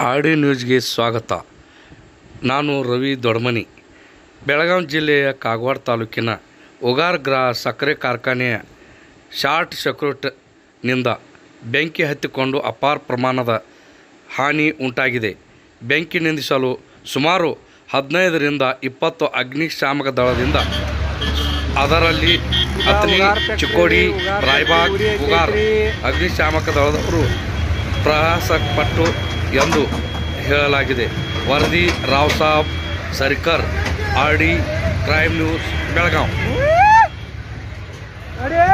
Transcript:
R D ನ್ಯೂಸ್ಗೆ ಸ್ವಾಗತ. ನಾನು ರವಿ ದೊಡ್ಮನಿ. ಬೆಳಗಾವಿ ಜಿಲ್ಲೆಯ ಕಾಗವಾಡ ತಾಲೂಕಿನ ಅವಘಡ ಸಕ್ಕರೆ ಕಾರ್ಖಾನೆಯ ಶಾರ್ಟ್ ಸರ್ಕ್ಯೂಟ್ನಿಂದ ಬೆಂಕಿ ಹತ್ತಿಕೊಂಡು ಅಪಾರ ಪ್ರಮಾಣದ ಹಾನಿ ಉಂಟಾಗಿದೆ. ಬೆಂಕಿ ನಂದಿಸಲು ಸುಮಾರು 15 ರಿಂದ 20 ಅಗ್ನಿಶಾಮಕ ದಳದಿಂದ, ಅದರಲ್ಲಿ ಅತನಿ, ಚಿಕ್ಕೋಡಿ, ರಾಯಬಾಗ್, ಉಗಾರ್ ಅಗ್ನಿಶಾಮಕ ದಳದವರು ಪ್ರಯಾಸಪಟ್ಟು ಎಂದು ಹೇಳಲಾಗಿದೆ. ವರದಿ Rao Sab Sarikar, R D crime news, Belagavi.